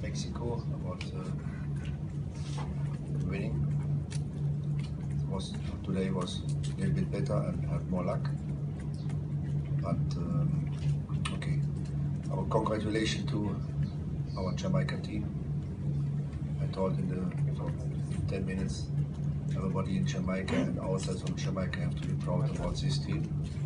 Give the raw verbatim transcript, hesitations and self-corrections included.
Mexico about uh, winning. It was today was a little bit better and had more luck. But um, okay, our congratulations to our Jamaica team. I thought in the so ten minutes, everybody in Jamaica and outside from Jamaica have to be proud about this team.